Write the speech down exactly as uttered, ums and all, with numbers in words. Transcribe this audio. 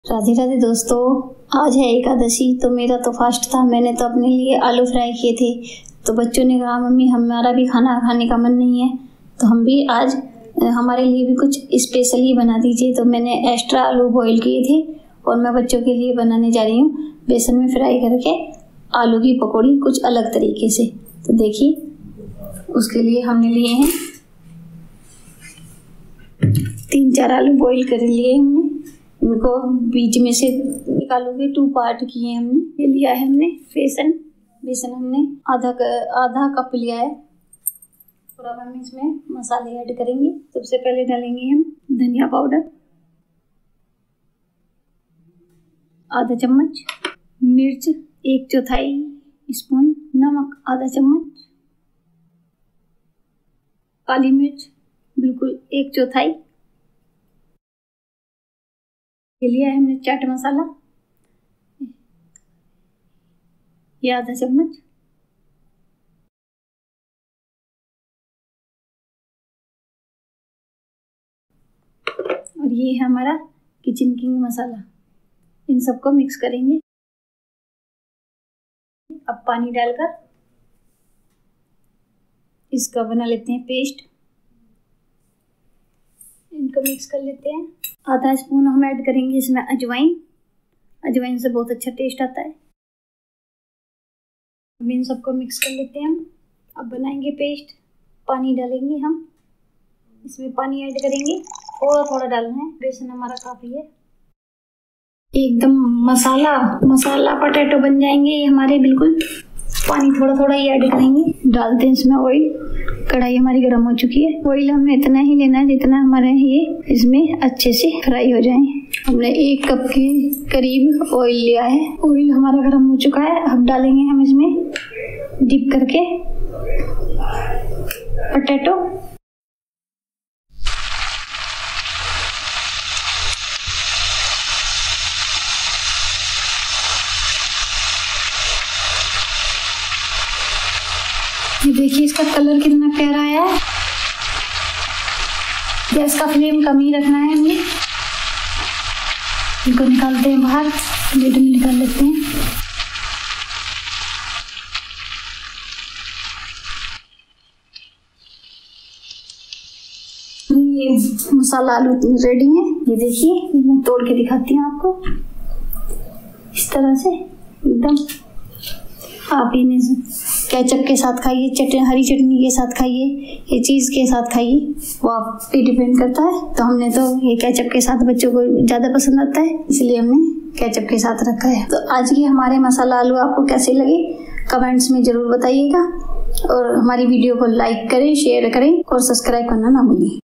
राधे राधे दोस्तों, आज है एकादशी। तो मेरा तो फास्ट था। मैंने तो अपने लिए आलू फ्राई किए थे। तो बच्चों ने कहा मम्मी हमारा भी खाना खाने का मन नहीं है, तो हम भी आज हमारे लिए भी कुछ स्पेशल ही बना दीजिए। तो मैंने एक्स्ट्रा आलू बॉईल किए थे और मैं बच्चों के लिए बनाने जा रही हूँ बेसन में फ्राई करके आलू की पकौड़ी कुछ अलग तरीके से। तो देखिए, उसके लिए हमने लिए हैं तीन चार आलू बॉईल कर लिए हमने। इनको बीच में से निकालोगे, टू पार्ट किए हमने। ये लिया है हमने बेसन। बेसन हमने आधा आधा कप लिया है। और अब हम इसमें मसाले ऐड करेंगे। सबसे पहले डालेंगे हम धनिया पाउडर आधा चम्मच, मिर्च एक चौथाई स्पून, नमक आधा चम्मच, काली मिर्च बिल्कुल एक चौथाई, ये लिया है हमने चाट मसाला ये आधा चम्मच, और ये है हमारा किचन किंग मसाला। इन सबको मिक्स करेंगे। अब पानी डालकर इसका बना लेते हैं पेस्ट। इनको मिक्स कर लेते हैं। आधा स्पून हम ऐड करेंगे इसमें अजवाइन। अजवाइन से बहुत अच्छा टेस्ट आता है। अब इन सबको मिक्स कर लेते हैं हम। अब बनाएंगे पेस्ट। पानी डालेंगे हम, इसमें पानी ऐड करेंगे, थोड़ा थोड़ा डालना है। बेसन हमारा काफ़ी है। एकदम मसाला मसाला पोटैटो बन जाएंगे ये हमारे बिल्कुल। पानी थोड़ा थोड़ा ही ऐड करेंगे। डालते हैं इसमें ऑयल। कढ़ाई हमारी गर्म हो चुकी है। ऑयल हमें इतना ही लेना है जितना हमारे ये इसमें अच्छे से फ्राई हो जाए। हमने एक कप के करीब ऑयल लिया है। ऑयल हमारा गर्म हो चुका है। अब डालेंगे हम इसमें डिप करके पोटैटो। ये देखिए इसका कलर कितना प्यारा आया है। गैस का फ्लेम कम ही रखना है हमें। इनको निकालते हैं बाहर, प्लेट में निकाल लेते हैं। ये मसाला आलू रेडी है। ये देखिए, ये मैं तोड़ के दिखाती हूँ आपको। इस तरह से एकदम आप इन्हें केचप के साथ खाइए, चटनी हरी चटनी के साथ खाइए, ये चीज़ के साथ खाइए, वो आप पे डिपेंड करता है। तो हमने तो ये केचप के साथ बच्चों को ज़्यादा पसंद आता है, इसलिए हमने केचप के साथ रखा है। तो आज के हमारे मसाला आलू आपको कैसे लगे कमेंट्स में ज़रूर बताइएगा। और हमारी वीडियो को लाइक करें, शेयर करें और सब्सक्राइब करना ना भूलें।